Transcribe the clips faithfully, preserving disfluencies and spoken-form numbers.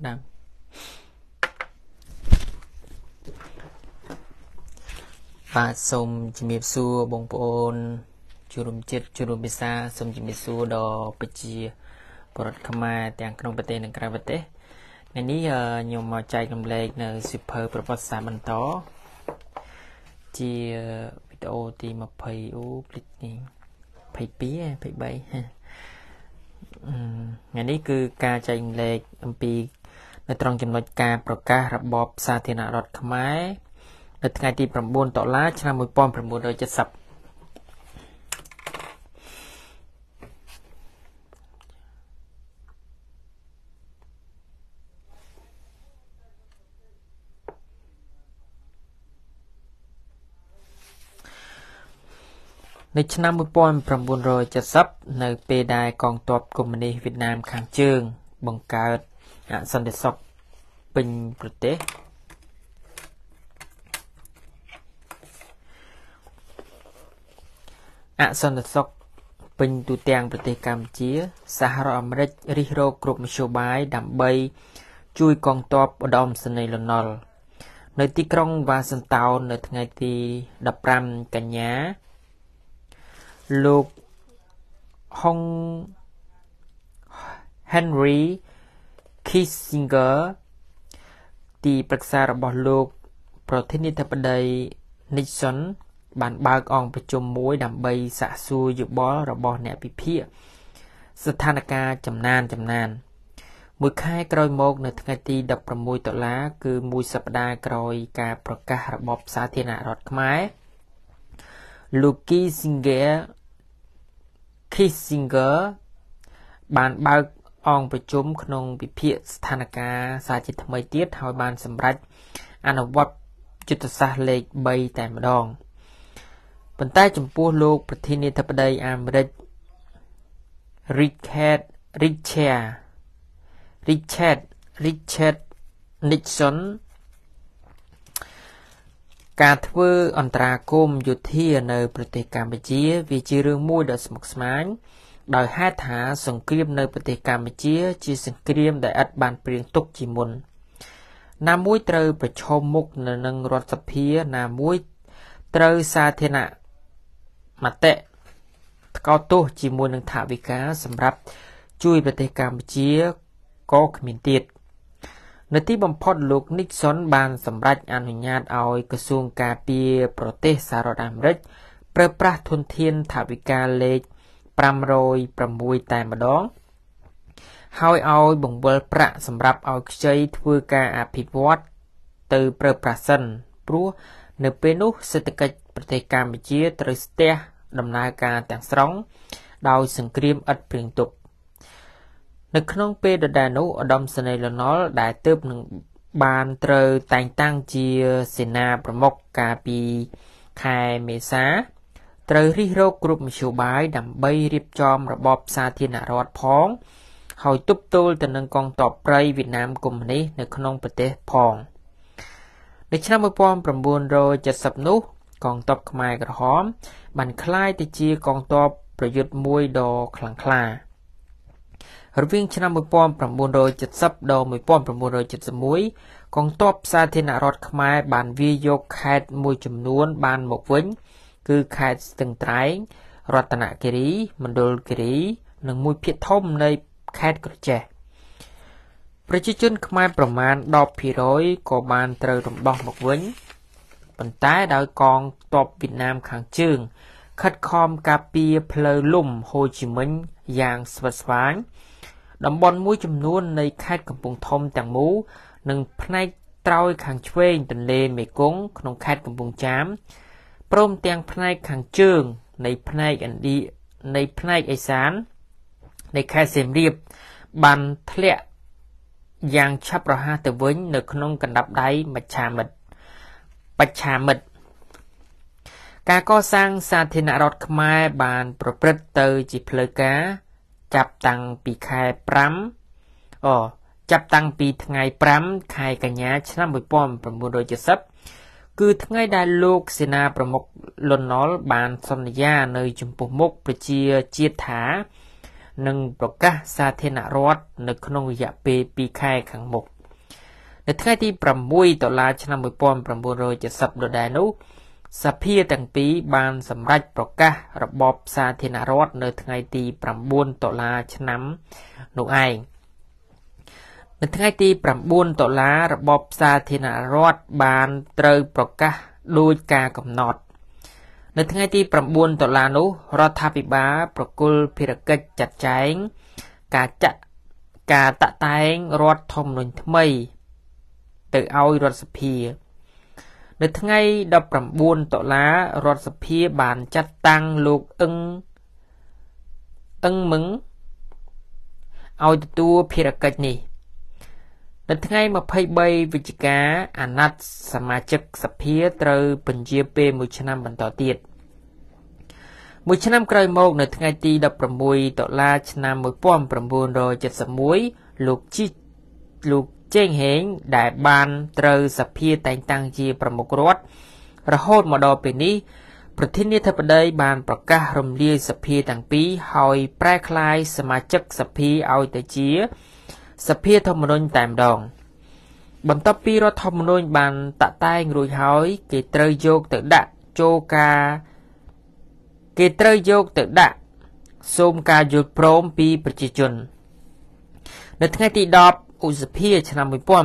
Đam và sông chỉ miệt xua bông bồn chú rùm chết chú rùm bisa sông chỉ miệt xua đò bê chì bột khmer tiếng trong bát tê nâng kra bát tê ngày ní nhiều màu chạy cầm lệ nờ super proposal bắn tó chỉ video thì mà phải u click này phải pí phải bay ngày ní cứ ca chạy lệ âm piในตรงจำนวนการประกาศระบบสาธารณรัฐขมายในថ្ងៃទី9តុលាឆ្នាំ1970ในឆ្នាំ1970នៅពេលដែលកងទ័ពកុម្មុយនីសវៀតណាមខាងជើងបង្កើតអសន្តិសុខពេញប្រទេសអសន្តិសុខពេញទូទាំងប្រទេសកម្ពុជាសហរដ្ឋអាមេរិករិះរោចគ្រប់មធ្យោបាយដើម្បីជួយកងទ័ពឧត្តមសេនីយ៍លន់ នល់ នៅទីក្រុងវ៉ាស៊ីនតោននៅថ្ងៃទី15កញ្ញាលោក Hong Henry Kissinger ទីប្រឹក្សារបស់លោកប្រធានាធិបតី Nixon បានបើកអង្គប្រជុំមួយដើម្បីសាកសួរយោបល់របស់អ្នកវិភាគស្ថានភាពចំណានចំណានមួយខែក្រោយមកនៅថ្ងៃទី16តុលាគឺមួយសប្តាហ៍ក្រោយការប្រកាសរបបសាធារណរដ្ឋខ្មែរលោក Kissinger Kissinger បានបើកអង្គប្រជុំក្នុងវិភាគស្ថានភាពសាជាថ្មីទៀតហើយបានសម្រេចអនុវត្តយុទ្ធសាស្ត្រលេខ3តែម្ដងប៉ុន្តែចំពោះលោកប្រធានាធិបតីអាមេរិក Richard Richard Richard Richard Nixon ការធ្វើអន្តរាគមន៍យោធានៅប្រទេសកម្ពុជាវាជារឿងមួយដ៏ស្មុគស្មាញដោយហេតុថាសង្គ្រាមនៅប្រទេសកម្ពុជាជាសង្គ្រាមដែលឥតបានព្រៀងទុកជាមុនណាមួយត្រូវប្រឈមមុខនៅនឹងរដ្ឋសភាណាមួយត្រូវសាធារណមតិថ្កោលទោសជាមួយនឹងថវិកាសម្រាប់ជួយប្រទេសកម្ពុជាក៏គ្មានទៀតនៅទីបំផុតលោក Nixon បានសម្រេចអនុញ្ញាតឲ្យក្រសួងការពារប្រទេសសហរដ្ឋអាមេរិកប្រើប្រាស់ធនធានថវិកាលេខ506តែម្ដងហើយឲ្យបង្វិលប្រាក់សម្រាប់ឲ្យខ្ចីធ្វើការអភិវឌ្ឍទៅប្រើប្រាស់សិនព្រោះនៅពេលនោះសេដ្ឋកិច្ចប្រទេសកម្ពុជាត្រូវស្ទះដំណើរការទាំងស្រុងដោយសង្គ្រាមឥតព្រៀងទុកនៅក្នុងពេលដដែលនោះឧត្តមសេនីយ៍លន់ នល់ ដែលទើបនឹងបានត្រូវតែងតាំងជាសេនាប្រមុខកាលពីខែមេសាត្រូវរិះរោចគ្រប់មធ្យោបាយដើម្បីរៀបចំរបបសាធារណរដ្ឋផងហើយទប់ទល់ទៅនឹងកងទ័ពព្រៃវៀតណាមកុម្មុយនីសនៅក្នុងប្រទេសផងនៅឆ្នាំ1970នោះកងទ័ពខ្មែរក្រហមបានក្លាយទៅជាកងទ័ពប្រយុទ្ធមួយដ៏ខ្លាំងក្លារវាងឆ្នាំ1970ដល់1971កងទ័ពសាធារណរដ្ឋខ្មែរបានវាយយកខេត្តមួយចំនួនបានមកវិញគឺខេត្តស្ទឹងត្រែងរតនគិរីមណ្ឌលគិរីនិងមួយភាគធំនៃខេត្តក្រចេះប្រជាជនខ្មែរប្រមាណ10%ក៏បានត្រូវរំដោះមកវិញប៉ុន្តែដោយកងទ័ពវៀតណាមខាងជើងខិតខំការពារផ្លូវលំហូជីមិញយ៉ាងស្វិតស្វាញតំបន់មួយចំនួននៃខេត្តកំពង់ធំទាំងមូលនិងផ្នែកត្រើយខាងឆ្វេងទន្លេមេគង្គក្នុងខេត្តកំពង់ចាមព្រមទាំងផ្នែកខាងជើងនៃផ្នែកឥណ្ឌានៃផ្នែកឦសាននៃខេត្តសៀមរាបបានធ្លាក់យ៉ាងឆាប់រហ័សទៅវិញនៅក្នុងកណ្ដាប់ដៃមច្ឆាមិត្តបច្ឆាមិត្តការកសាងសាធារណរដ្ឋខ្មែរបានប្រព្រឹត្តទៅជាផ្លូវការចាប់តាំងពីខែ5អូចាប់តាំងពីថ្ងៃ5ខែកញ្ញាឆ្នាំ1970គឺថ្ងៃដែលលោកសេនាប្រមុខលន់ នល់ បានសន្យានៅចំពោះមុខប្រជាជាតិថា nâng bậc các sa thiên hạ rót nơi không dạ bê pi khai khẳng mụcในថ្ងៃទី6ដុល្លារឆ្នាំ1970ដដែលនោះសភាទាំងពីរបានសម្រេចប្រកាសរបបសាធារណរដ្ឋនៅថ្ងៃទី9ដុល្លារឆ្នាំនោះឯងនៅថ្ងៃទី9ដុល្លាររបបសាធារណរដ្ឋបានត្រូវប្រកាសដោយការកំណត់នៅថ្ងៃទី9ដុល្លារនោះរដ្ឋាភិបាលប្រគល់ភារកិច្ចចាត់ចែងការចាក់ការតាក់តែងរដ្ឋធម្មនុញ្ញថ្មីទៅឲ្យរដ្ឋសភានៅថ្ងៃដប់ប្រាំបួនដុល្លាររដ្ឋសភាបានចាត់តាំងលោកអឹងអឹងមឹងឲ្យទទួលភារកិច្ចនេះនៅថ្ងៃម្ភៃបីវិច្ឆិកាអាណត្តិសមាជិកសភាត្រូវបញ្ជាពេលមួយឆ្នាំបន្តទៀតមួយឆ្នាំក្រោយមកនៅថ្ងៃទីដប់ប្រាំមួយដុល្លារឆ្នាំ1971លោកជីលោកចេងហេងដែលបានត្រូវសភាតែងតាំងជាប្រមុខរដ្ឋរហូតមកដល់ពេលនេះប្រធានាធិបតីបានប្រកាសរំលាយសភាទាំងពីរហើយប្រែក្លាយសមាជិកសភាឲ្យទៅជាសភាធម្មនុញ្ញតែម្ដងបន្ទាប់ពីរដ្ឋធម្មនុញ្ញបានតាក់តែងរួចហើយគេត្រូវយកទៅដាក់ចូលការគេត្រូវយកទៅដាក់សូមការយល់ព្រមពីប្រជាជននៅថ្ងៃទីដប់ឧសភាឆ្នាំ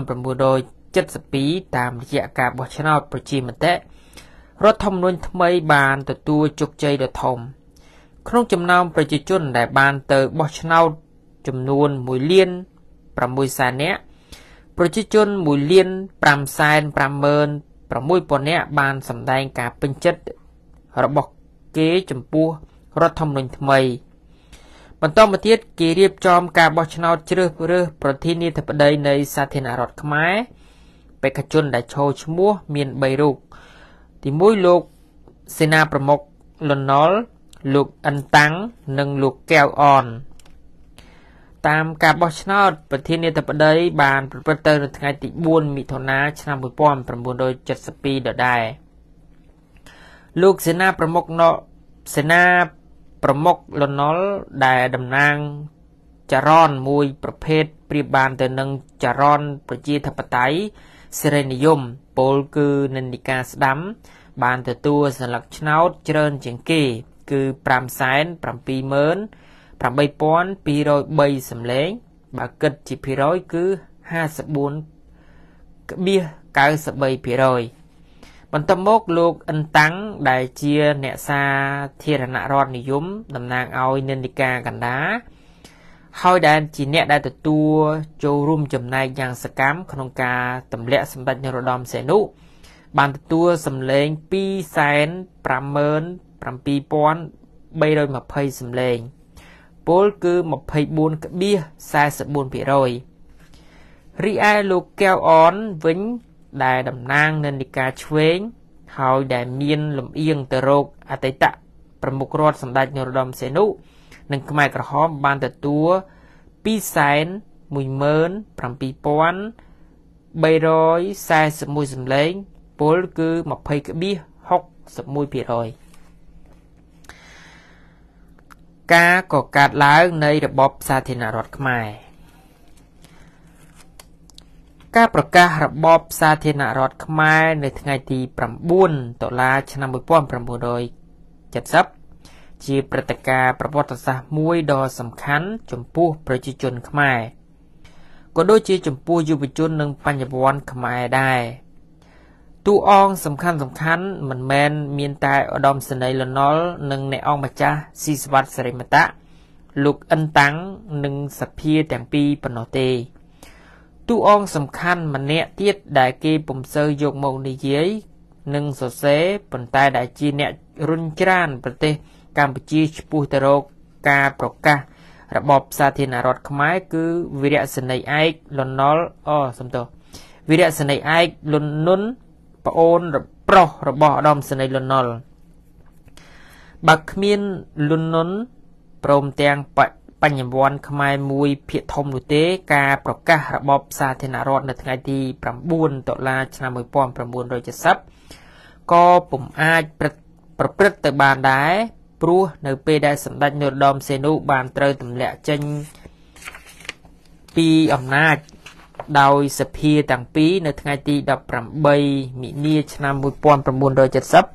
1972តាមរយៈការបោះឆ្នោតប្រជាមតិរដ្ឋធម្មនុញ្ញថ្មីបានទទួលជោគជ័យដ៏ធំក្នុងចំណោមប្រជាជនដែលបានទៅបោះឆ្នោតចំនួនមួយលានប្រាំមួយសែននាក់ប្រជាជនមួយលានប្រាំសែនប្រាំម៉ឺនប្រាំមួយពាន់នាក់បានសម្ដែងការពេញចិត្តរបស់គេចំពោះរដ្ឋធម្មនុញ្ញថ្មីបន្តមកទៀតគេរៀបចំការបោះឆ្នោតជ្រើសរើសប្រធានាធិបតីនៃសាធារណរដ្ឋខ្មែរបេក្ខជនដែលចូលឈ្មោះមានបីរូបទីមួយលោកសេនាប្រមុខលន់ណុលលោកអិនតាំងនិងលោកកែវអនតាមការបោះឆ្នោតប្រធានាធិបតីបានប្រព្រឹត្តទៅនៅថ្ងៃទីបួនមិថុនាឆ្នាំ1972ដដែលលោកសេនាប្រមុខណសេនាប្រមុខលន់ណុលដែលតំណាងចរន្តមួយប្រភេទប្រៀបបានទៅនឹងចរន្តប្រជាធិបតេយ្យសេរីនិយមពោលគឺនិន្នាការស្ដាំបានទទួលសន្លឹកឆ្នោតច្រើនជាងគេគឺប្រាំសែនប្រាំពីរម៉ឺនប្រាំបីពាន់ពីររយបីសម្លេងបើគិតជាភាគរយគឺហាសិបបួនកៀបកៅសិបបីភាគរយបន្ទាប់មកលោកអិនតាំងដែលជាអ្នកសាធារណរដ្ឋនិយមតំណាងឲ្យនិន្នាការកណ្ដាលហើយដែលជាអ្នកដែលទទួលចូលរួមចំណែកយ៉ាងសកម្មក្នុងការទម្លាក់សម្ដេចនរោត្តមសីហនុបានទទួលសម្លេងពីរសែនប្រាំម៉ឺនប្រាំពីរពាន់បីរយម្ភៃសម្លេងពលគឺម្ភៃបួនកៀបសែសិបបួនភាគរយរីឯលោកកែវអនវិញដែលតំណាងនិន្នាការឆ្វេងហើយដែលមានលំអៀងទៅរកអតីតប្រមុខរដ្ឋសម្ដេចនរោត្តមសីហនុនិងខ្មែរក្រហមបានទទួលពីរសែនមួយម៉ឺនប្រាំពីរពាន់បីរយសែសិបមួយសម្លេងពលគឺម្ភៃកៀបហុកសិបមួយភាគរយការកកើតឡើងនៃរបបសាធារណរដ្ឋខ្មែរការប្រកាសរបបសាធារណរដ្ឋខ្មែរនៅថ្ងៃទី9ដុល្លារឆ្នាំ1970ជាព្រឹត្តិការណ៍ប្រវត្តិសាស្ត្រមួយដ៏សំខាន់ចំពោះប្រជាជនខ្មែរក៏ដូចជាចំពោះយុវជននិងបញ្ញវន្តខ្មែរដែរតួអង្គសំខាន់សំខាន់មិនមែនមានតែឧត្តមសេនីយ៍លន់ណុលនិងអ្នកអង្គម្ចាស់ស៊ីសវត្តសិរិមតៈលោកអិនតាំងនិងសភាទាំងពីរប៉ុណ្ណោះទេតួអង្គសំខាន់ម្នាក់ទៀតដែលគេពុំសូវយកមកនិយាយនិងសរសេរប៉ុន្តែដែលជាអ្នករុញច្រានប្រទេសកម្ពុជាឆ្ពោះទៅរកការប្រកាសរបបសាធារណរដ្ឋខ្មែរគឺវីរៈសេនីយ៍ឯកលន់ណុលអូសំទោសវីរៈសេនីយ៍ឯកលន់នុនប្អូនប្រុសរបស់ឧត្តមសេនីយ៍លន់ណុលបើគ្មានលន់នុនព្រមទាំងបញ្ញវន្តខ្មែរមួយភាគធំនោះទេការប្រកាសរបបសាធារណរដ្ឋនៅថ្ងៃទី9ដុល្លារឆ្នាំ1970ក៏ពុំអាចប្រព្រឹត្តទៅបានដែរព្រោះនៅពេលដែលសម្ដេចនរោត្តមសីហនុបានត្រូវទម្លាក់ចេញពីអំណាចដោយសភាទាំងពីរនៅថ្ងៃទីដប់ប្រាំបីមិនិនាឆ្នាំmột nghìn chín trăm七mươi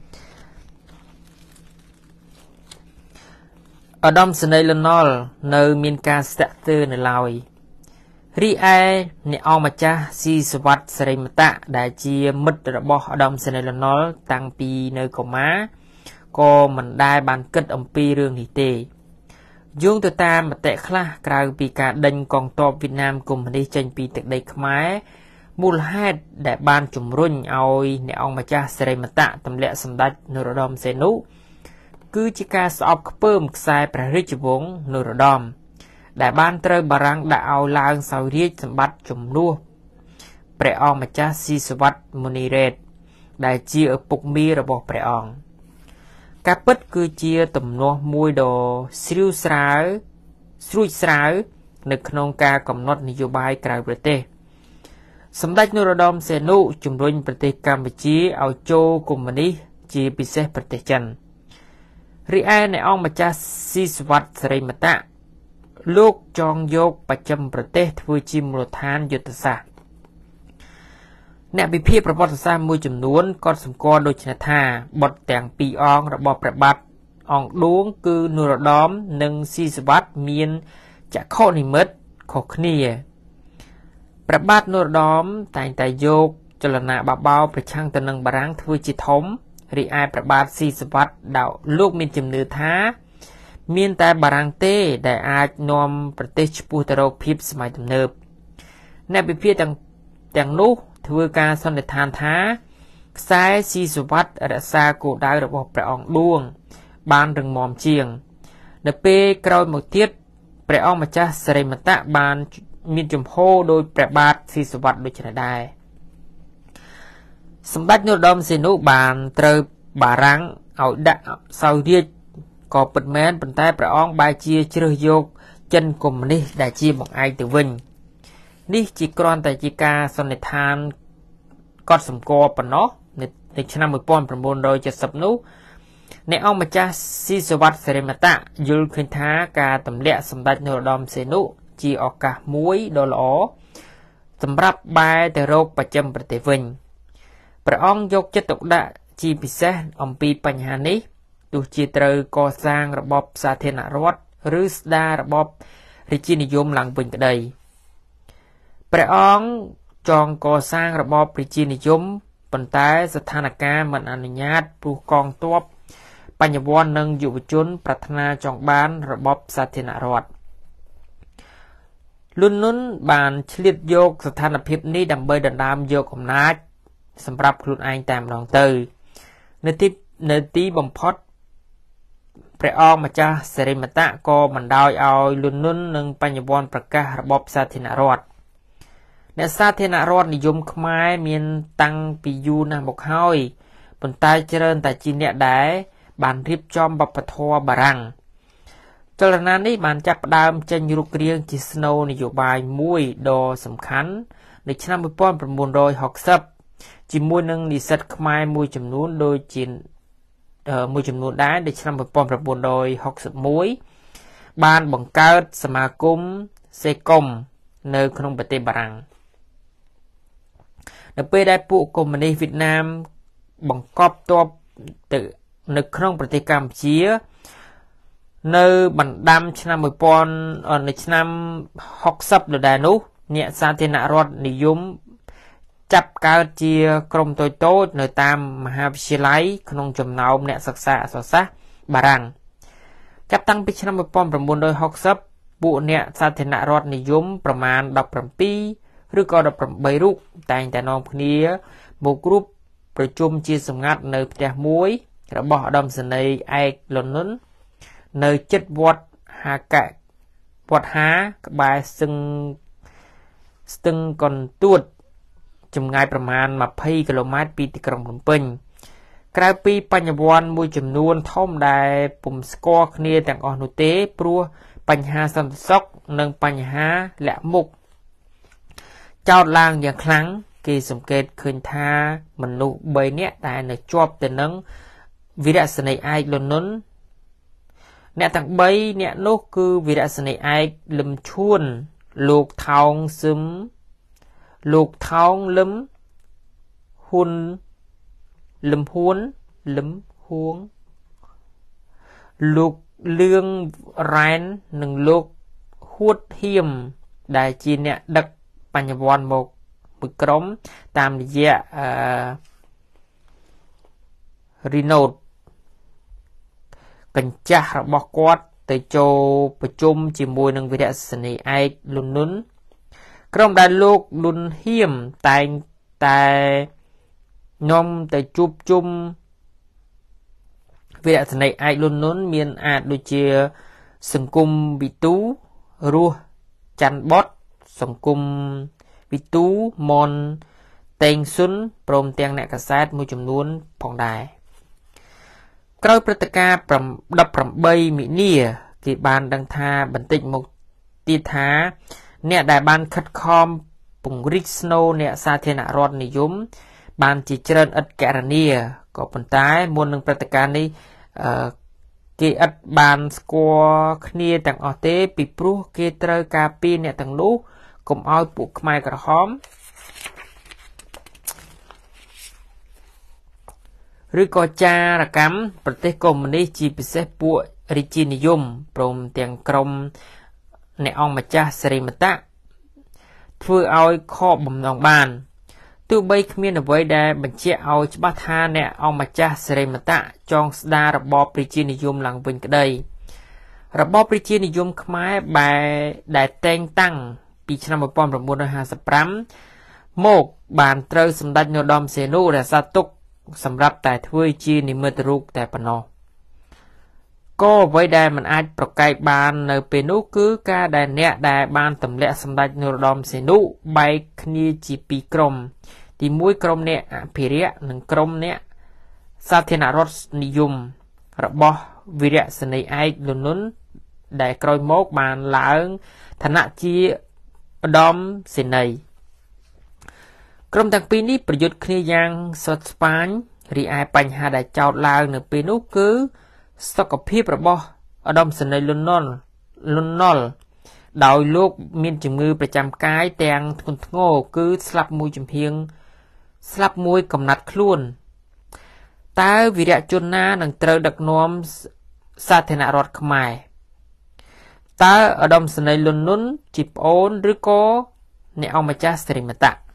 ឧត្តមសេនីយ៍ លន់ នល់ នៅមានការស្ទាក់ស្ទើរនៅឡើយរីឯអ្នកអង្គម្ចាស់ស៊ីសវត្តសិរិមតៈដែលជាមិត្តរបស់ឧត្តមសេនីយ៍ លន់ នល់ តាំងពីនៅកុមារក៏មិនដែលបានគិតអំពីរឿងនេះទេយោងទៅតាមមតិខ្លះក្រៅពីការដេញកងទ័ពវៀតណាមកុម្មុយនីសចេញពីទឹកដីខ្មែរមូលហេតុដែលបានជំរុញឲ្យអ្នកអង្គម្ចាស់សិរិមតៈទម្លាក់សម្ដេចនរោត្តមសីហនុគឺជាការស្អប់ខ្ពើមខ្សែព្រះរាជវង្សនរោត្តមដែលបានត្រូវបារាំងដាក់ឲ្យឡើងសោយរាជសម្បត្តិជំនួសព្រះអង្គម្ចាស់ស៊ីសវត្តមុនីរ៉េតដែលជាឪពុកមីរបស់ព្រះអង្គការពិតគឺជាទំនាស់មួយដ៏ស្រាវស្រាវស្រួចស្រាវនៅក្នុងការកំណត់នយោបាយក្រៅប្រទេសសម្ដេចនរោត្តមសីហនុជំរុញប្រទេសកម្ពុជាឲ្យចូលកុម្មុយនីសជាពិសេសប្រទេសចិនរីឯអ្នកអង្គម្ចាស់ស៊ីសវត្តសិរិមតៈលោកចងយកបច្ចឹមប្រទេសធ្វើជាមូលដ្ឋានយុទ្ធសាស្ត្រអ្នកវិភាគប្រវត្តិសាស្ត្រមួយចំនួនក៏សម្គាល់ដូចនេះថាបុត្រទាំងពីរអង្គរបស់ព្រះបាទអង្គឌួងគឺនរោត្តមនិងស៊ីសវត្តមានចក្ខុនិមិត្តខុសគ្នាព្រះបាទនរោត្តមតែងតែយកចលនាបបោប្រឆាំងទៅនឹងបារាំងធ្វើជាធំរីឯព្រះបាទស៊ីសវត្តដោយលោកមានជំនឿថាមានតែបារាំងទេដែលអាចនាំប្រទេសឆ្ពោះទៅរកភាពសម័យទំនើបអ្នកវិភាគទាំងទាំងនោះធ្វើការសន្និដ្ឋានថាខ្សែស៊ីសវត្តរក្សាគោលដៅរបស់ព្រះអង្គឌួងបានរឹងមាំជាងនៅពេលក្រោយមកទៀតព្រះអង្គម្ចាស់សិរិមតៈបានមានជំហរដោយព្រះបាទស៊ីសវត្តដូចនេះដែរសម្ដេចនរោត្តមសីហនុបានត្រូវបារាំងឲ្យដាក់សោយរាជក៏ពិតមែនប៉ុន្តែព្រះអង្គបែរជាជ្រើសយកចិនកុម្មុយនីសដែលជាបង្អែកទៅវិញនេះជាគ្រាន់តែជាការសន្និដ្ឋានកត់សម្គាល់ប៉ុណ្ណោះនៅឆ្នាំmột nghìn chín trăm bảy mươiនោះអ្នកអង្គម្ចាស់ស៊ីសវត្តសិរិមតៈយល់ឃើញថាការទម្លាក់សម្ដេចនរោត្តមសីហនុជាឱកាសមួយដ៏ល្អសម្រាប់បែរទៅរកបច្ចឹមប្រទេសវិញព្រះអង្គយកចិត្តទុកដាក់ជាពិសេសអំពីបញ្ហានេះទោះជាត្រូវកសាងរបបសាធារណរដ្ឋឬស្ដាររបបរាជានិយមឡើងវិញក្តីព្រះអង្គចង់កសាងរបបរាជានិយមប៉ុន្តែស្ថានភាពមិនអនុញ្ញាតព្រោះកងទ័ពបញ្ញវន្តនិងយុវជនប្រាថ្នាចង់បានរបបសាធារណរដ្ឋលន់ នល់ បានឆ្លៀតយកស្ថានភាពនេះដើម្បីដណ្ដើមយកអំណាចសម្រាប់ខ្លួនឯងតែម្ដងទៅនៅទីនៅទីបំផុតព្រះអង្គម្ចាស់សិរិមតៈក៏បណ្ដោយឲ្យលន់ នល់ និងបញ្ញវន្តប្រកាសរបបសាធារណរដ្ឋអ្នកសាធារណរដ្ឋនិយមខ្មែរមានតាំងពីយូរណាស់មកហើយប៉ុន្តែច្រើនតែជាអ្នកដែលបានរៀបចំវប្បធម៌បារាំងចលនានេះបានចាប់ផ្ដើមចេញរូបរាងជាស្នូលនយោបាយមួយដ៏សំខាន់នៅឆ្នាំmột nghìn chín trăm sáu mươiជាមួយនឹងនិស្សិតខ្មែរមួយចំនួនដូចជាមួយចំនួនដែរនៅឆ្នាំmột nghìn chín trăm sáu mươi mốtបានបង្កើតសមាគមសេកុំនៅក្នុងប្រទេសបារាំងនៅពេលដែលពួកកុម្មុយនីសវៀតណាមបង្កប់ទ័ពទៅនៅក្នុងប្រទេសកម្ពុជានៅបណ្ដាំឆ្នាំmột nghìnនៅឆ្នាំ60ដដែលនោះអ្នកសាធារណរដ្ឋនិយមចាប់កើតជាក្រុមតូចៗនៅតាមមហាវិទ្យាល័យក្នុងចំណោមអ្នកសិក្សាអក្សរសាស្ត្របារាំងចាប់តាំងពីឆ្នាំmột nghìn chín trăm sáu mươiពួកអ្នកសាធារណរដ្ឋនិយមប្រមាណដប់ប្រាំពីរឬក៏ដប់ប្រាំបីរូបតែងតែនាំគ្នាមករួបប្រជុំជាសម្ងាត់នៅផ្ទះមួយរបស់ឧត្តមសេនីយ៍ឯក លន់ នល់ នៅជិតវត្តហាកៈវត្តហាក្បែរស្ទឹងស្ទឹងកន្ទួតចម្ងាយប្រមាណยี่สิบគីឡូម៉ែត្រពីទីក្រុងភ្នំពេញក្រៅពីបញ្ញវន្តមួយចំនួនធំដែលពុំស្គាល់គ្នាទាំងអស់នោះទេព្រោះបញ្ហាសន្តិសុខនិងបញ្ហាលាក់មុខចោទឡើងយ៉ាងខ្លាំងគេសង្កេតឃើញថាមនុស្សបីនាក់ដែលនៅជាប់ទៅនឹងវីរៈសេនីយ៍ឯក លន់ នល់អ្នកទាំងបីអ្នកនោះគឺវីរៈសេនីយ៍ឯកលឹមឈួនលោកថោងសឹមលោកថោងលឹមហ៊ុនលឹមហ៊ួនលឹមហួងលោកលឿងរ៉ែននិងលោកហួតហៀមដែលជាអ្នកដឹកបញ្ញវន្តមកមួយក្រុមតាមរយៈអឺរីណូតកញ្ចាស់របស់គាត់ទៅចូលប្រជុំជាមួយនឹងវីរៈសេនីយ៍ឯកលន់នុនក្រុមដែលលោកលន់ហៀមតែងតែនាំទៅជួបជុំវីរៈសេនីយ៍ឯកលន់នុនមានអាចដូចជាសង្គមវិទូរស់ច័ន្ទបតសង្គមវិទូមនតេងស៊ុនព្រមទាំងអ្នកកាសែតមួយចំនួនផងដែរក្រោយព្រឹត្តិការណ៍ដប់ប្រាំបីមិនិនាគេបានដឹងថាបន្តិចមកទៀតថាអ្នកដែលបានខិតខំពង្រីកស្នូរអ្នកសាធារណរដ្ឋនិយមបានជាច្រើនឥតកណនាក៏ប៉ុន្តែមុននឹងព្រឹត្តិការណ៍នេះអឺគេឥតបានស្គាល់គ្នាទាំងអស់ទេពីព្រោះគេត្រូវការពារអ្នកទាំងនោះកុំឲ្យពួកខ្មែរក្រហមឬក៏ចារកម្មប្រទេសកុម្មុយនីសជាពិសេសពួករាជានិយមព្រមទាំងក្រុមអ្នកអង្គម្ចាស់សេរីមតៈធ្វើឲ្យខកបំណងបានទោះបីគ្មានអ្វីដែលបញ្ជាក់ឲ្យច្បាស់ថាអ្នកអង្គម្ចាស់សេរីមតៈចងស្ដាររបបរាជានិយមឡើងវិញក្តីរបបរាជានិយមខ្មែរបែដែលតែងតាំងពីឆ្នាំmột nghìn chín trămห้าสิบห้าមកបានត្រូវសម្ដេចនរោត្តមសីហនុរក្សាទុកសម្រាប់តែធ្វើជានិមិត្តរូបតែប៉ុណ្ណោះក៏អ្វីដែលមិនអាចប្រកែកបាននៅពេលនោះគឺការដែលអ្នកដែលបានទម្លាក់សម្ដេចនរោត្តមសីហនុបែកគ្នាជាពីរក្រុមទីមួយក្រុមអ្នកអភិរក្សនិងក្រុមអ្នកសាធារណរដ្ឋនិយមរបស់វីរៈសេនីយ៍ឯកលន់នុនដែលក្រោយមកបានឡើងឋានៈជាឧត្តមសេនីយ៍ក្រុមទាំងពីរនេះប្រយុទ្ធគ្នាយ៉ាងស្វិតស្វាញរីឯបញ្ហាដែលចោទឡើងនៅពេលនោះគឺសុខភាពរបស់ឧត្តមសេនីយ៍លន់នុនលន់ណុលដោយលោកមានជំងឺប្រចាំកាយទាំងធ្ងន់ធ្ងរគឺស្លាប់មួយចំហៀងស្លាប់មួយកំណាត់ខ្លួនតើវីរៈជនណានឹងត្រូវដឹកនាំសាធារណរដ្ឋខ្មែរតើឧត្តមសេនីយ៍លន់នុនជាប្អូនឬក៏អ្នកអង្គម្ចាស់សេរីមតៈ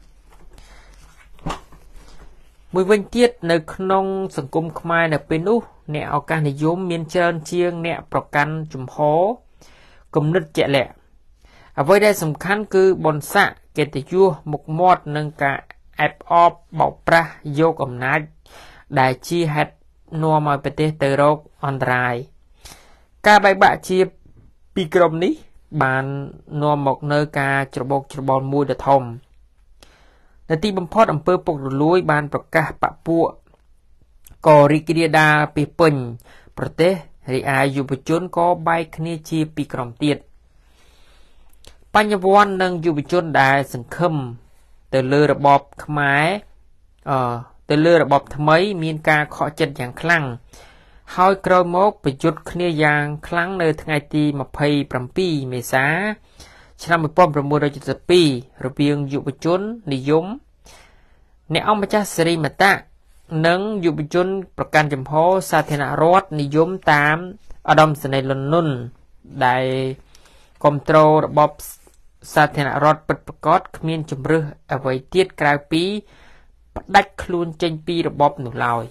មួយវិញទៀតនៅក្នុងសង្គមខ្មែរនៅពេលនោះអ្នកឱកាសនិយមមានច្រើនជាងអ្នកប្រកាន់ជំហរគំនិតជាក់លាក់អ្វីដែលសំខាន់គឺបុណ្យស័ក្តិកិត្តិយសមុខមាត់និងការអែបអបបោកប្រាស់យកអំណាចដែលជាហេតុនាំឲ្យប្រទេសទៅរកអន្តរាយការបែកបាក់ជាពីរក្រុមនេះបាននាំមកនៅការច្របូកច្របល់មួយដ៏ធំនៅទីបំផុតអំពើពុករលួយបានប្រកាសបពួកក៏រីករាលដាលពីពេញប្រទេសរីឯយុវជនក៏បែកគ្នាជាពីរក្រុមទៀតបញ្ញវន្តនិងយុវជនដែលសង្ឃឹមទៅលើរបបខ្មែរអឺទៅលើរបបថ្មីមានការខកចិត្តយ៉ាងខ្លាំងហើយក្រោយមកប្រយុទ្ធគ្នាយ៉ាងខ្លាំងនៅថ្ងៃទីยี่สิบเจ็ดមេសាឆ្នាំmột nghìn chín trăm bảy mươi haiរវាងយុវជននិយមអ្នកអង្គម្ចាស់សេរីមតៈនិងយុវជនប្រកាន់ចំហសាធារណរដ្ឋនិយមតាមឧត្តមសេនីយ៍លន់នុនដែលគ្រប់គ្រងរបបសាធារណរដ្ឋពិតប្រាកដគ្មានជំរើសអ្វីទៀតក្រៅពីផ្ដាច់ខ្លួនចេញពីរបបនោះឡើយ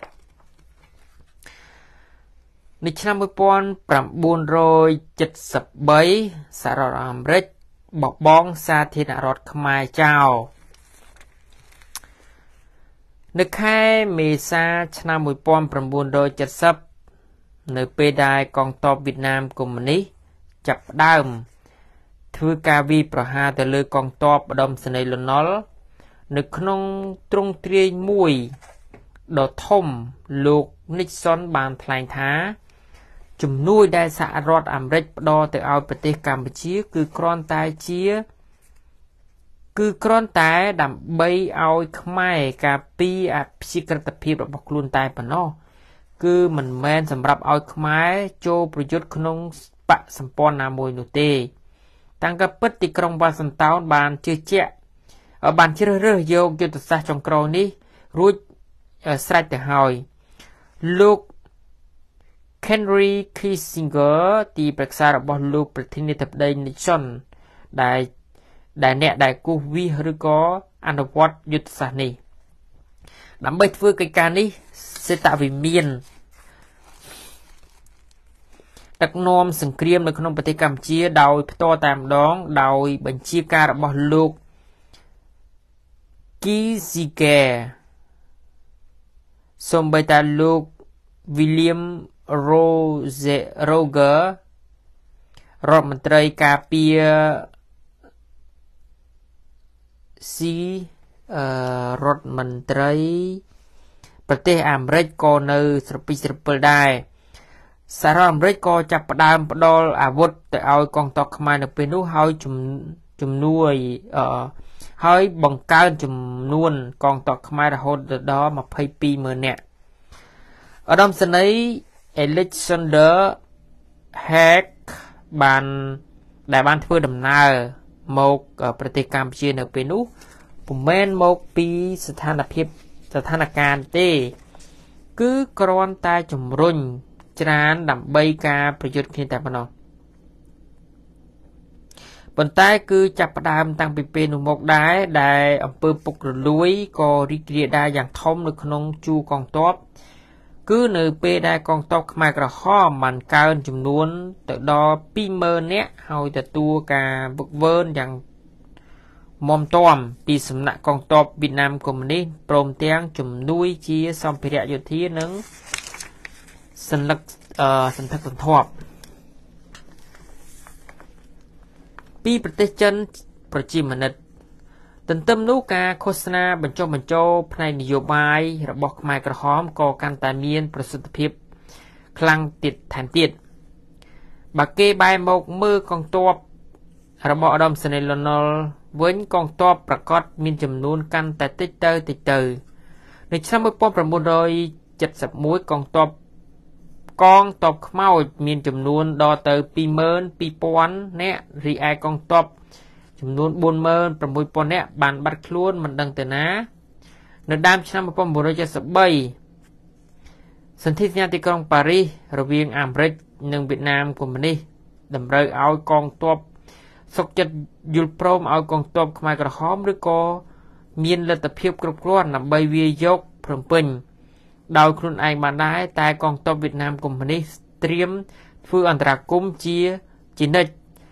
នៅឆ្នាំmột nghìn chín trăm bảy mươi baសហរដ្ឋអាមេរិកបបងសាធារណរដ្ឋខ្មែរចោលនៅខែមេសាឆ្នាំmột nghìn chín trăm bảy mươiនៅពេលដែលកងទ័ពវៀតណាមកុម្មុយនីសចាប់ផ្ដើមធ្វើការវាយប្រហារទៅលើកងទ័ពឧត្តមសេនីយ៍លន់ណុលនៅក្នុងទ្រង់ទ្រាយមួយដ៏ធំលោក Nixon បានថ្លែងថាជំនួយដែលសហរដ្ឋអាមេរិកផ្ដល់ទៅឲ្យប្រទេសកម្ពុជាគឺគ្រាន់តែជាគឺគ្រាន់តែដើម្បីឲ្យខ្មែរការពារអភិក្រិតភាពរបស់ខ្លួនតែប៉ុណ្ណោះគឺមិនមែនសម្រាប់ឲ្យខ្មែរចូលប្រយុទ្ធក្នុងបកសម្ព័ន្ធណាមួយនោះទេតាំងពីពិតទីក្រុងវ៉ាស៊ីនតោនបានជឿជាក់បានជ្រើសរើសយកយុទ្ធសាស្ត្រចុងក្រោយនេះរួចស្រេចទៅហើយលោក Henry Kissinger ទីប្រឹក្សារបស់លោកប្រធានាធិបតី Nixon ដែលដែលអ្នកដែលគូសវាសឬក៏អនុវត្តយុទ្ធសាស្ត្រនេះដើម្បីធ្វើកិច្ចការនេះសេតវិមានដឹកនាំសង្គ្រាមនៅក្នុងប្រទេសកម្ពុជាដោយផ្ទាល់តែម្ដងដោយបញ្ជាការរបស់លោក Kissinger សូម្បីតែលោក William Roger រដ្ឋមន្ត្រីការពារស៊ីរដ្ឋមន្ត្រីប្រទេសអាមេរិកក៏នៅស្រពីស្រពិលដែរសហរដ្ឋអាមេរិកក៏ចាប់ផ្ដើមផ្ដល់អាវុធទៅឲ្យកងទ័ពខ្មែរនៅពេលនោះហើយជំនួយហើយបង្កើនចំនួនកងទ័ពខ្មែររហូតដល់ยี่สิบสองหมื่นនាក់ឧត្តមសេនីយ៍ Alexander Haig បានដែលបានធ្វើដំណើរមកប្រទេសកម្ពុជានៅពេលនោះពុំមែនមកពីស្ថានភាពស្ថានភាពទេគឺគ្រាន់តែជំរុញច្រានដើម្បីការប្រយុទ្ធគ្នាតែប៉ុណ្ណោះប៉ុន្តែគឺចាប់ផ្ដើមតាំងពីពេលនោះមកដែរដែលអង្គើពុករលួយក៏រីករាលដាលយ៉ាងធំនៅក្នុងជួរកងទ័ពគឺនៅពេលដែលកងទ័ពខ្មែរក្រហមបានកើនចំនួនទៅដល់ยี่สิบหมื่นនាក់ហើយទទួលការវឹកវើយ៉ាងមុំទាំពីសំណាក់កងទ័ពវៀតណាមកុម្មុយនីសព្រមទាំងជំនួយជាសម្ភារៈយោធានិងសន្លឹកសន្ធឹកសន្ធាប់ពីប្រទេសចិនប្រជាមានិតទន្ទឹមនោះការឃោសនាបញ្ចុះបញ្ចូលផ្នែកនយោបាយរបស់ខ្មែរក្រហមក៏កាន់តែមានប្រសិទ្ធភាពខ្លាំងទៀតថែមទៀតបើគេបែរមកមើលកងទ័ពរបស់ឧត្តមសេនីយ៍ លន់ នល់ វិញកងទ័ពប្រកាសមានចំនួនកាន់តែតិចទៅតិចទៅនៅឆ្នាំmột nghìn chín trăm bảy mươi mốtកងទ័ពកងទ័ពខ្មោចមានចំនួនដល់ទៅยี่สิบสองพันនាក់រីឯកងទ័ពចំនួនสี่หมื่นหกพันនាក់បានបាត់ខ្លួនមិនដឹងទៅណានៅដើមឆ្នាំmột nghìn chín trăm bảy mươi baសន្ធិសញ្ញាទីក្រុងប៉ារីសរវាងអាមេរិកនិងវៀតណាមកុម្មុយនីសតម្រូវឲ្យកងទ័ពសុកចិត្តយល់ព្រមឲ្យកងទ័ពខ្មែរក្រហមឬក៏មានលទ្ធភាពគ្រប់គ្រាន់ដើម្បីវាយយកភ្នំពេញដោយខ្លួនឯងបានដែរតែកងទ័ពវៀតណាមកុម្មុយនីសត្រៀមធ្វើអន្តរាគមន៍ជាជានិច្ច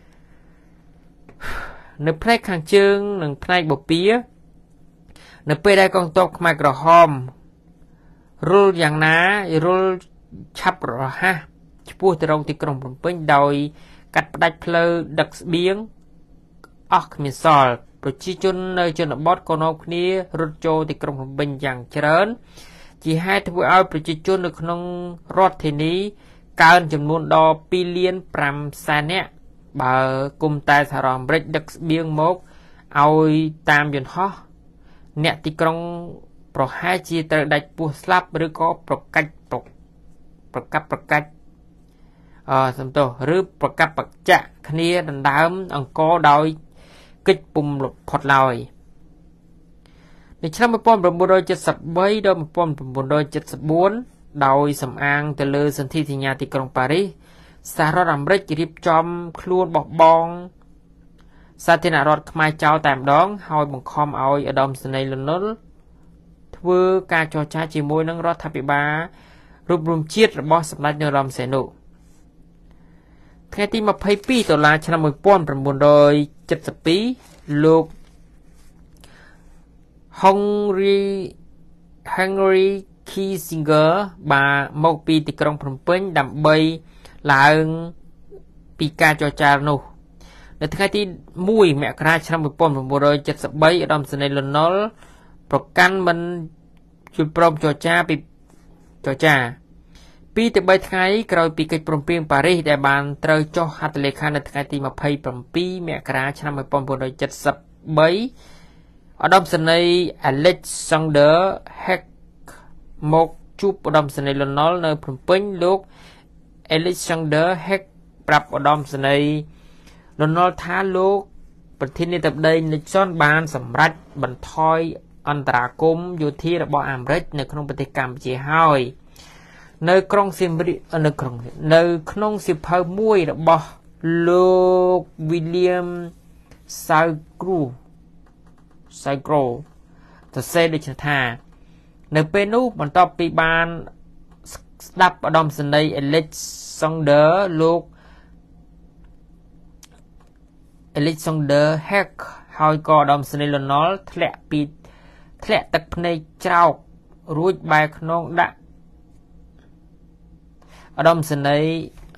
នៅផ្នែកខាងជើងនិងផ្នែកបូព៌ានៅពេលដែលកងទ័ពខ្មែរក្រហមរុលយ៉ាងណារុលឆាប់រហ័សឆ្ពោះទៅរកទីក្រុងភ្នំពេញដោយកាត់ផ្ដាច់ផ្លូវដឹកស្បៀងអស់គ្មានសល់ប្រជាជននៅជនបទក៏នាំគ្នារត់ចូលទីក្រុងភ្នំពេញយ៉ាងច្រើនជាហេតុធ្វើឲ្យប្រជាជននៅក្នុងរដ្ឋធានីកើនចំនួនដល់twoលានfiveសែននាក់បើគុំតែសហរដ្ឋអាមេរិកដឹកស្បៀងមកឲ្យតាមយន្តហោះអ្នកទីក្រុងប្រហែលជាត្រូវដាច់ពោះស្លាប់ឬក៏ប្រកាច់ប្រកាប់ប្រកាច់អសំទោសឬប្រកាប់បច្ចៈគ្នាដណ្ដើមអង្គរដោយកិច្ចពុំផុតឡើយនៅឆ្នាំmột nghìn chín trăm bảy mươi baដល់một nghìn chín trăm bảy mươi bốnដោយសំអាងទៅលើសន្ធិសញ្ញាទីក្រុងប៉ារីសសហរដ្ឋអាមេរិករៀបចំខ្លួនបោះបង់សាធារណរដ្ឋខ្មែរចោលតែម្ដងហើយបង្ខំឲ្យឧត្តមសេនីយ៍ លន់ នល់ ធ្វើការចរចាជាមួយនឹងរដ្ឋាភិបាលរួមរំជាតិរបស់សម្ដេច នរោត្តម សីហនុថ្ងៃទីยี่สิบสองដុល្លារឆ្នាំmột nghìn chín trăm bảy mươi haiលោក Henry Henry Kissinger បានមកពីទីក្រុងភ្នំពេញដើម្បីឡើងពីការចរចានោះនៅថ្ងៃទីoneមករាឆ្នាំmột nghìn chín trăm bảy mươi baឧត្តមសេនីយ៍ លន់ នល់ ប្រកាន់មិនជួយព្រមចរចាពីចរចាtwoទៅthreeថ្ងៃក្រោយពីកិច្ចព្រមព្រៀងប៉ារីសដែលបានត្រូវចុះហត្ថលេខានៅថ្ងៃទីtwenty-sevenមករាឆ្នាំmột nghìn chín trăm bảy mươi threeឧត្តមសេនីយ៍ Alexander Haig មកជួបឧត្តមសេនីយ៍ Ronald នៅភ្នំពេញលោក Alexander Haig ប្រាប់ឧត្តមសេនីយ៍ Ronald ថាលោកប្រធានាធិបតី Nixon បានសម្រេចបន្ថយអន្តរាគមន៍យោធារបស់អាមេរិកនៅក្នុងប្រទេសកម្ពុជាហើយនៅក្រុងសៀមរាបនៅក្នុងនៅក្នុងសៀវភៅមួយរបស់លោក William Sagro Sagro សរសេរដូចថានៅពេលនោះបន្ទាប់ពីបានស្ដាប់ឧត្តមសេនីយ៍ Alexander លោក Alexander Haig ហើយក៏ឧត្តមសេនីយ៍ Ronald ធ្លាក់ពីធ្លាក់ទឹកភ្នែកច្រោករួចបែរខ្នងដាក់ឧត្តមសេនីយ៍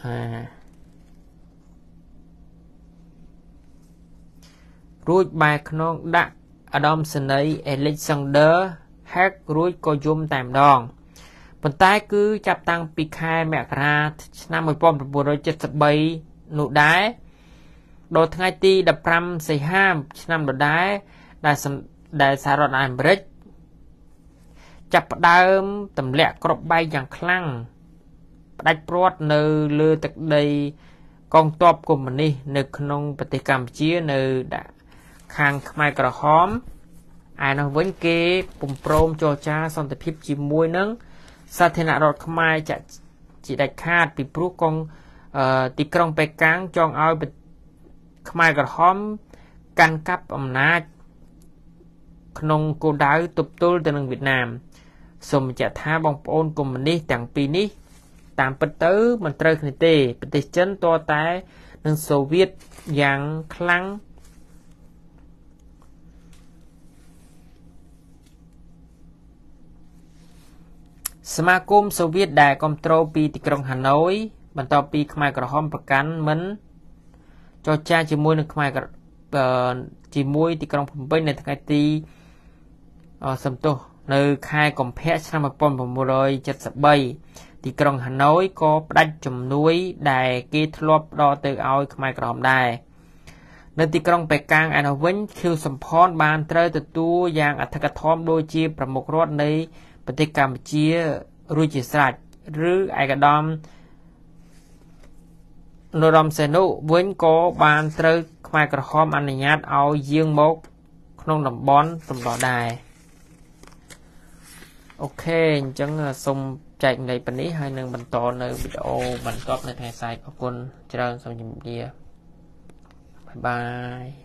រួចបែរខ្នងដាក់ឧត្តមសេនីយ៍ Alexander Haig រួចក៏យំតែម្ដងប៉ុន្តែគឺចាប់តាំងពីខែមករាឆ្នាំmột nghìn chín trăm bảy mươi baនោះដែរដល់ថ្ងៃទីដប់ប្រាំសីហាឆ្នាំដដែលដែលដែលសហរដ្ឋអាមេរិកចាប់ផ្ដើមទម្លាក់គ្រាប់បែកយ៉ាងខ្លាំងផ្ដាច់ព្រាត់នៅលើទឹកដីកងទ័ពកុម្មុយនីសនៅក្នុងប្រទេសកម្ពុជានៅខាងខ្មែរក្រហមឯនោះវិញគេពុំព្រមចរចាសន្តិភាពជាមួយនឹងសាធារណរដ្ឋខ្មែរចាក់ជាដាច់ខាតពីព្រោះកងទីក្រុងប៉េកាំងចង់ឲ្យខ្មែរក្រហមកាន់កាប់អំណាចក្នុងគោលដៅទប់ទល់ទៅនឹងវៀតណាមសូមបញ្ជាក់ថាបងប្អូនកុម្មុយនីសទាំងពីរនេះតាមពិតទៅមិនត្រូវគ្នាទេប្រទេសចិនតតែនឹងសូវៀតយ៉ាងខ្លាំងសមាគមសូវៀតដែលគ្រប់គ្រងពីទីក្រុងហាណូយបន្ទាប់ពីខ្មែរក្រហមប្រកាន់មិនចរចាជាមួយនឹងខ្មែរជាមួយទីក្រុងភ្នំពេញនៅថ្ងៃទីសំទោសនៅខែកុម្ភៈឆ្នាំmột nghìn chín trăm bảy mươi baទីក្រុងហាណូយក៏ផ្ដាច់ជំនួយដែលគេធ្លាប់ផ្ដល់ទៅឲ្យខ្មែរក្រហមដែរនៅទីក្រុងប៉េកាំងឯនោះវិញខៀវសំផនបានត្រូវទទួលយ៉ាងអធិកអធមដូចជាប្រមុខរដ្ឋនៃប្រទេសកម្ពុជារួចជាស្រេចឬឯកឧត្តមនរោត្តមសីហនុវិញក៏បានត្រូវខ្មែរក្រហមអនុញ្ញាតឲ្យយាងមកក្នុងតំបន់រំដោះដែរអូខេអញ្ចឹងសូមចែកនៃប៉ុណ្នេះហើយនឹងបន្តនៅវីដេអូបន្ទាប់នៅថ្ងៃស្អែកអរគុណច្រើនសូមជម្រាបលាបាយបាយ